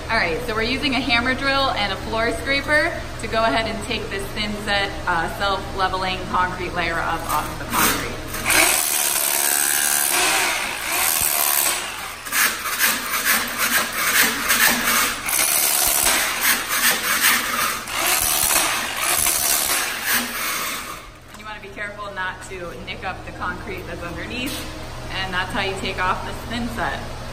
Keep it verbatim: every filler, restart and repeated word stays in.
All right, so we're using a hammer drill and a floor scraper to go ahead and take this thin set uh, self-leveling concrete layer up off of the concrete. And you want to be careful not to nick up the concrete that's underneath, and that's how you take off this thin set.